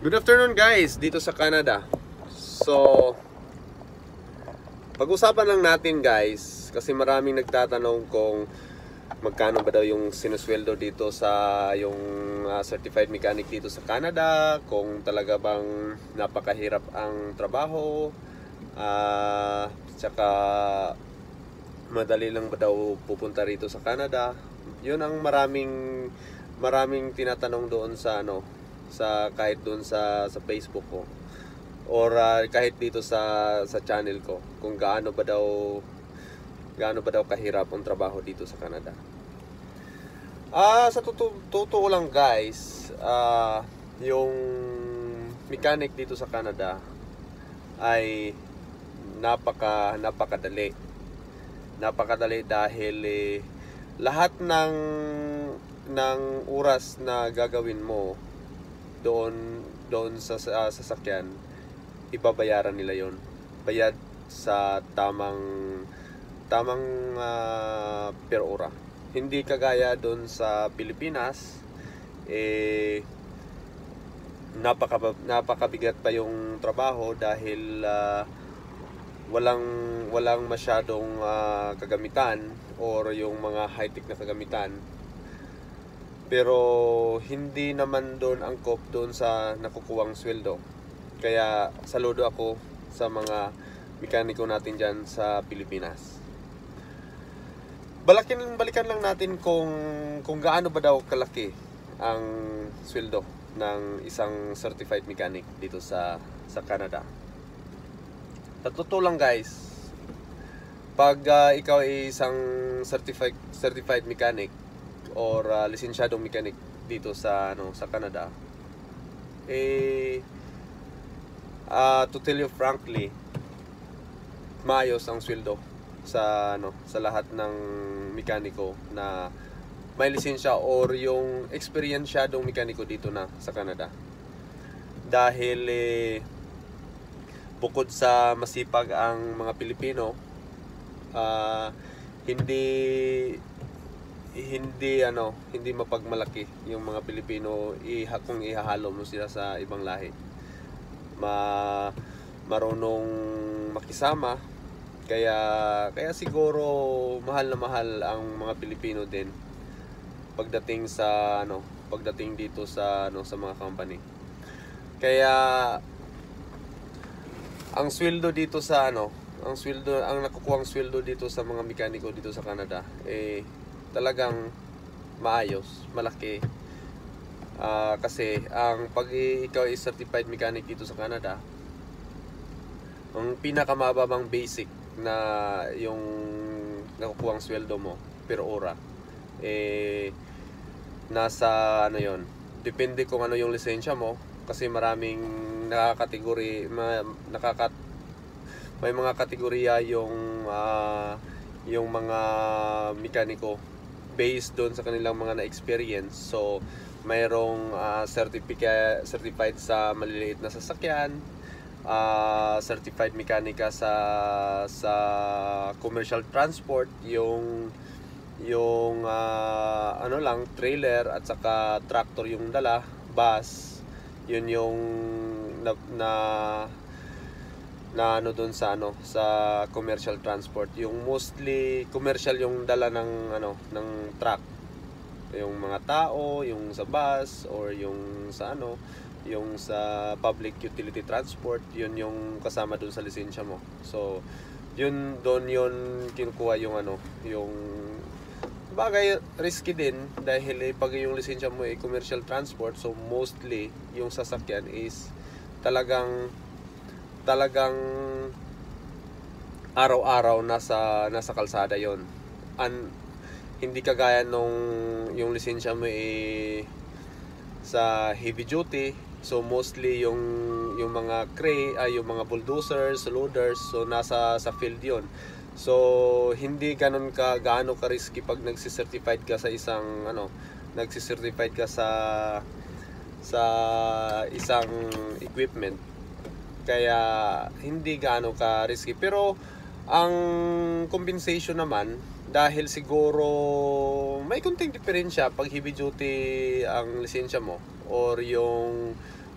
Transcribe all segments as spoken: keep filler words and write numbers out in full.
Good afternoon guys, dito sa Canada. So, pag-usapan lang natin guys, kasi maraming nagtatanong kung magkano ba daw yung sinusweldo dito sa yung uh, certified mechanic dito sa Canada, kung talaga bang napakahirap ang trabaho, uh, tsaka madali lang ba daw pupunta rito sa Canada. Yun ang maraming maraming tinatanong doon sa ano, sa kahit doon sa sa Facebook ko or uh, kahit dito sa sa channel ko, kung gaano ba daw gaano ba daw kahirap ang trabaho dito sa Canada. Ah, sa totoo, totoo lang guys, ah, yung mechanic dito sa Canada ay napaka napakadali. Napakadali dahil eh, lahat ng ng oras na gagawin mo doon doon sa uh, sasakyan, ibabayaran nila yon, bayad sa tamang tamang uh, per ora. Hindi kagaya doon sa Pilipinas, eh napaka napakabigat pa yung trabaho dahil uh, walang walang masyadong uh, kagamitan or yung mga high-tech na kagamitan. Pero hindi naman doon angkop doon sa nakukuwang sweldo. Kaya saludo ako sa mga mekaniko natin dyan sa Pilipinas. Balakin, balikan lang natin kung, kung gaano ba daw kalaki ang sweldo ng isang certified mechanic dito sa, sa Canada. Sa totoo lang guys, pag uh, ikaw ay isang certified, certified mechanic or uh, lisensyadong mechanic dito sa ano sa Canada, eh uh, to tell you frankly, maayos ang sweldo sa ano sa lahat ng mekaniko na may lisensya or yung eksperyensyadong mekaniko dito na sa Canada. Dahil eh, bukod sa masipag ang mga Pilipino, uh, hindi hindi ano hindi mapagmalaki yung mga Pilipino iha, kung ihahalo mo sila sa ibang lahi. Ma marunong makisama, kaya kaya siguro mahal na mahal ang mga Pilipino din pagdating sa ano pagdating dito sa ano sa mga company. Kaya ang sweldo dito sa ano ang sweldo ang nakukuhang sweldo dito sa mga mekaniko dito sa Canada eh talagang maayos, malaki. Uh, kasi ang pag ikaw ay certified mechanic dito sa Canada, ang pinakamababang basic na yung nakukuhang sweldo mo per ora eh nasa ano yon, depende kung ano yung lisensya mo, kasi maraming nakakategori ma, nakakat may mga kategorya yung uh, yung mga mekaniko based doon sa kanilang mga na-experience. So, mayroong uh, certificate, certified sa maliliit na sasakyan, uh, certified mechanica sa sa commercial transport, yung yung uh, ano lang, trailer at saka tractor yung dala, bus, yun yung na, na na ano doon sa ano sa commercial transport, yung mostly commercial yung dala ng ano ng truck, yung mga tao, yung sa bus or yung sa ano yung sa public utility transport, yun yung kasama doon sa lisensya mo. So yun doon yun kinukuha yung ano yung bagay risky din dahil eh, pag yung lisensya mo ay commercial transport, so mostly yung sasakyan is talagang talagang araw-araw nasa nasa kalsada yon. An hindi kagaya nung yung lisensya mo eh sa heavy duty, so mostly yung yung mga crane ay yung mga bulldozers, loaders, so nasa sa field yon. So hindi ganun ka gaano ka risky pag nagsi-certified ka sa isang ano nagsi-certified ka sa sa isang equipment. Kaya hindi gaano ka risky. Pero ang compensation naman, dahil siguro may kunting diferensya pag heavy duty ang lisensya mo or yung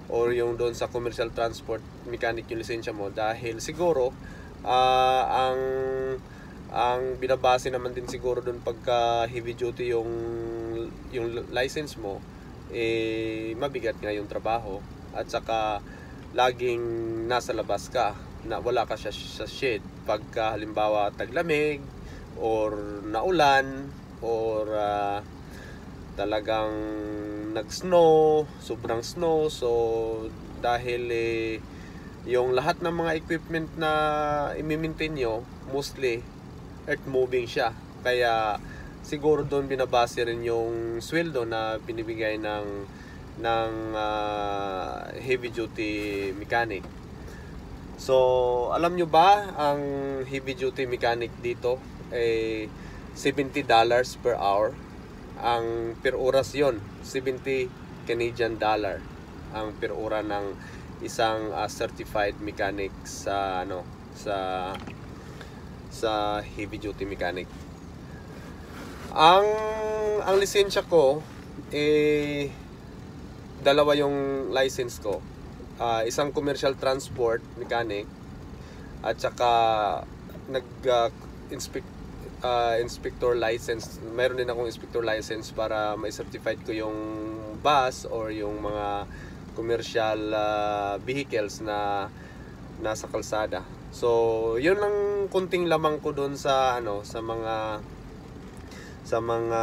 or yung doon sa commercial transport mechanic yung lisensya mo, dahil siguro uh, ang ang binabase naman din siguro doon pagka heavy duty yung yung license mo, eh mabigat nga yung trabaho, at saka laging nasa labas ka, na wala ka siya sa shade pagka halimbawa taglamig or naulan or uh, talagang nag-snow, sobrang snow. So dahil eh, yung lahat ng mga equipment na i-maintain nyo, mostly earth moving siya, kaya siguro doon binabase rin yung sweldo na binibigay ng ng uh, heavy duty mechanic. So alam nyo ba, ang heavy duty mechanic dito ay eh, seventy dollars per hour. Ang per oras yon, seventy Canadian dollar ang per ora ng isang uh, certified mechanic sa ano sa sa heavy duty mechanic. Ang ang lisensya ko eh dalawa yung license ko. Uh, isang commercial transport mechanic at saka nag uh, inspect uh, inspector license. Meron din akong inspector license para ma-certified ko yung bus or yung mga commercial uh, vehicles na nasa kalsada. So, yun lang kunting lamang ko doon sa ano sa mga sa mga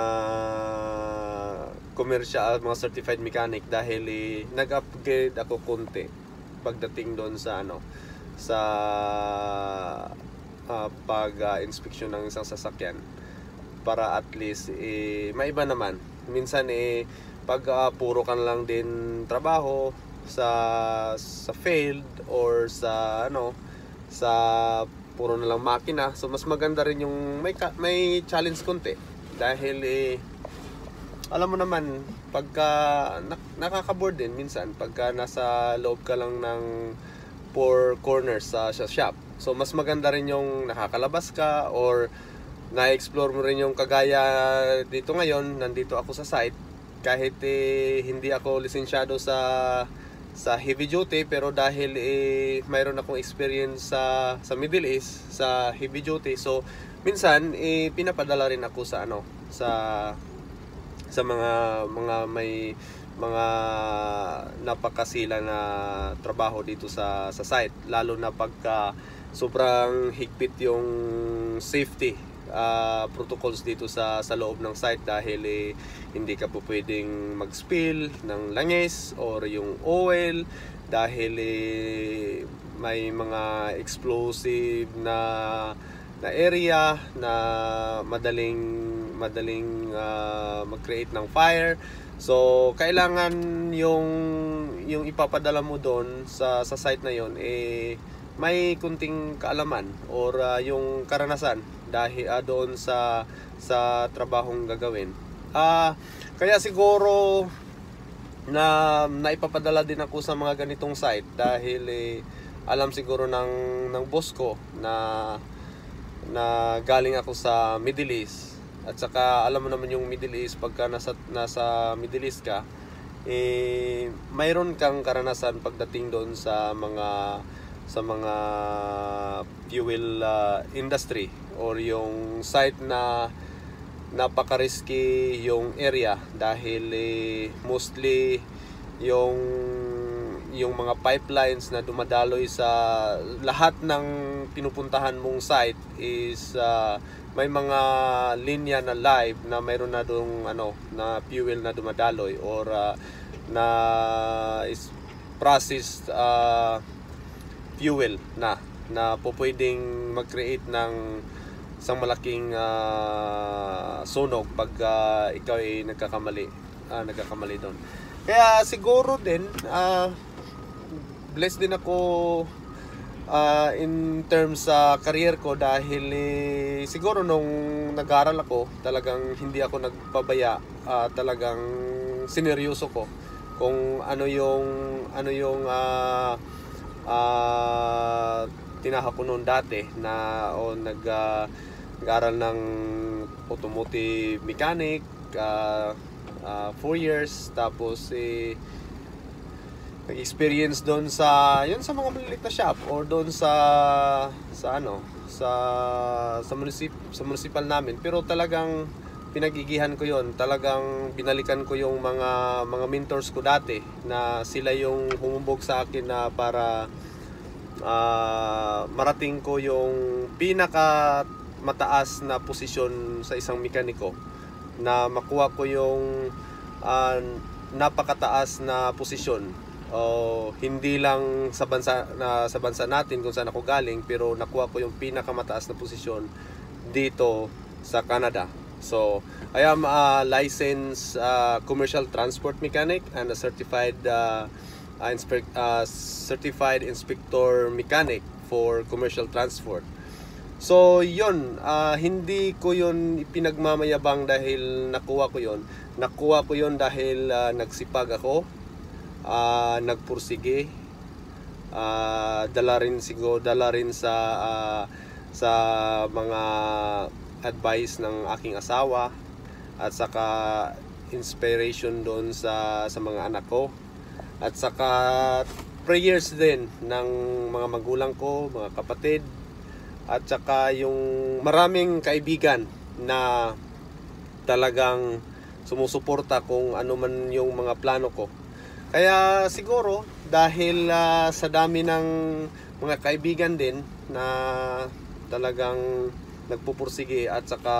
commercial, mga certified mechanic, dahil eh, nag-upgrade ako konti pagdating doon sa ano sa uh, pag uh, inspection ng isang sasakyan, para at least eh, maiba naman. Minsan eh pag uh, puro kan lang din trabaho sa sa field or sa ano sa puro na lang makina, so mas maganda rin yung may may challenge konti, dahil eh alam mo naman pagka nak nakaka-board din minsan pagka nasa loob ka lang ng four corners sa, sa shop. So mas maganda rin yung nakakalabas ka or na-explore mo rin yung kagaya dito ngayon, nandito ako sa site kahit eh, hindi ako lisensyado sa sa heavy duty, pero dahil eh, mayroon akong experience sa sa Middle East sa heavy duty, so minsan eh, pinapadala rin ako sa ano sa sa mga mga may mga napakasila na trabaho dito sa sa site, lalo na pagka sobrang higpit yung safety uh, protocols dito sa sa loob ng site, dahil eh, hindi ka po pwedeng mag-spill ng langis or yung oil, dahil eh, may mga explosive na na area na madaling madaling uh, mag-create ng fire. So kailangan yung yung ipapadala mo doon sa sa site na yon eh may kunting kaalaman or uh, yung karanasan dahil uh, doon sa sa trabahong gagawin. Ah, uh, kaya siguro na naipapadala din ako sa mga ganitong site dahil eh, alam siguro ng ng boss ko na na galing ako sa Middle East, at saka alam mo naman yung Middle East, pagka nasa nasa Middle East ka eh mayroon kang karanasan pagdating doon sa mga sa mga fuel uh, industry or yung site na napaka-risky yung area, dahil eh, mostly yung yung mga pipelines na dumadaloy sa lahat ng pinupuntahan mong site is uh, may mga linya na live na mayroon na dong ano na fuel na dumadaloy or uh, na is processed uh, fuel na na po pwedeng mag-create ng isang malaking uh, sunog pag uh, ikaw ay nagkakamali uh, nagkakamali doon. Kaya siguro din uh, blessed din ako uh, in terms sa career ko, dahil eh, siguro nung nag-aral ako talagang hindi ako nagpabaya, uh, talagang sineryoso ko kung ano yung ano yung uh, uh, tinahak ko noon dati na o nag uh, nag-aral ng automotive mechanic uh, uh, four years, tapos eh nag-experience doon sa yun sa mga maliliit na shop or doon sa sa ano sa sa munisip sa municipal namin, pero talagang pinagigihan ko yon, talagang binalikan ko yung mga mga mentors ko dati na sila yung humubog sa akin na para uh, marating ko yung pinaka mataas na posisyon sa isang mekaniko, na makuha ko yung uh, napakataas na posisyon. O hindi lang sa bansa na sa bansa natin kung saan ako galing, pero nakuha ko yung pinakamataas na posisyon dito sa Canada. So, I am a licensed uh, commercial transport mechanic and a certified uh, uh, inspe uh, certified inspector mechanic for commercial transport. So, yun, uh, hindi ko yun ipinagmamayabang dahil nakuha ko yun. Nakuha ko yun dahil uh, nagsipag ako. Uh, nagpursige, uh, dala rin siguro dala rin sa uh, sa mga advice ng aking asawa, at saka inspiration doon sa sa mga anak ko, at saka prayers din ng mga magulang ko, mga kapatid, at saka yung maraming kaibigan na talagang sumusuporta kung ano man yung mga plano ko. Kaya siguro dahil uh, sa dami ng mga kaibigan din na talagang nagpupursige at saka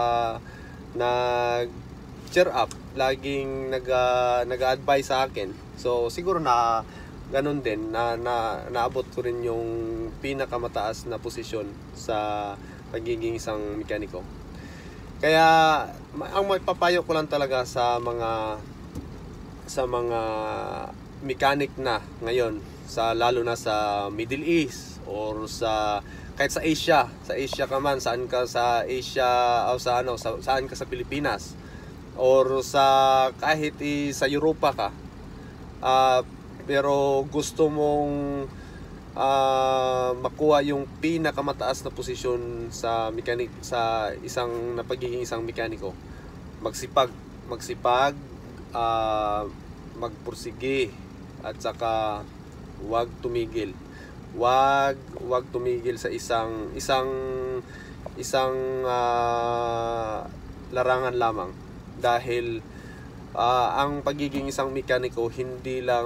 nag-cheer up, laging nag, uh, nag-advise sa akin. So siguro na ganun din na, na naabot ko rin yung pinakamataas na posisyon sa pagiging isang mekaniko. Kaya ang maipapayo ko lang talaga sa mga sa mga mechanic na ngayon, sa lalo na sa Middle East or sa kahit sa Asia, sa Asia ka man, saan ka sa Asia o sa ano, sa, saan ka sa Pilipinas or sa kahit i, sa Europa ka. Uh, pero gusto mong uh, makuha yung pinakamataas na posisyon sa mechanic, sa isang na pagiging isang mekaniko. Magsipag, magsipag, uh, magpursige, at saka wag tumigil. Wag wag tumigil sa isang isang isang uh, larangan lamang, dahil uh, ang pagiging isang mekaniko hindi lang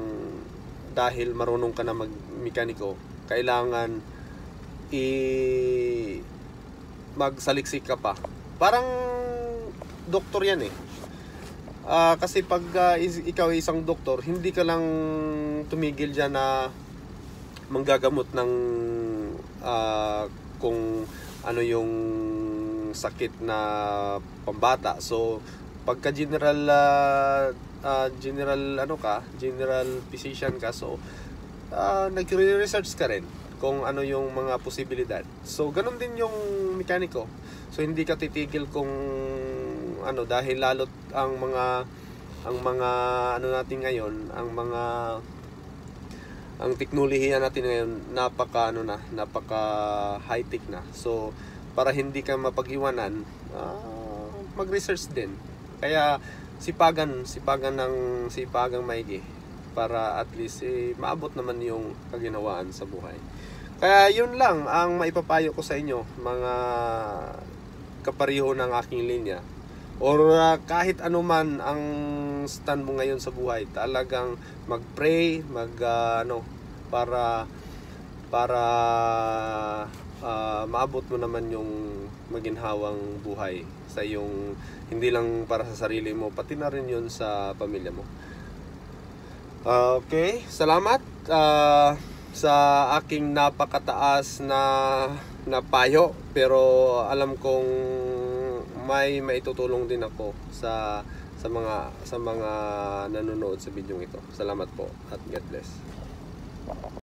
dahil marunong ka na mag-mekaniko. Kailangan i magsaliksik ka pa. Parang doktor yan eh. Uh, kasi pag uh, is, ikaw ay isang doktor, hindi ka lang tumigil dyan na manggagamot ng uh, kung ano yung sakit na pambata. So pagka general uh, uh, general ano ka, general physician ka, so uh, nagre-research ka rin kung ano yung mga posibilidad. So ganun din yung mekaniko. So hindi ka titigil kung ano, dahil lalot ang mga ang mga ano natin ngayon, ang mga ang teknolohiya natin ngayon napaka ano na, napaka high tech na. So para hindi ka mapag-iwanan, uh, mag-research din. Kaya sipagan, sipagan ng sipagang maigi para at least eh, maabot naman yung kaginawaan sa buhay. Kaya yun lang ang maipapayo ko sa inyo, mga kapariho ng aking linya. Or uh, kahit ano man ang stand mo ngayon sa buhay, talagang mag-pray, mag uh, ano para para uh, maabot mo naman yung maginhawang buhay sa iyong, hindi lang para sa sarili mo, pati na rin yun sa pamilya mo. Uh, okay, salamat uh, sa aking napakataas na na payo, pero alam kong may maitutulong din ako sa sa mga sa mga nanonood sa video ito. Salamat po at God bless.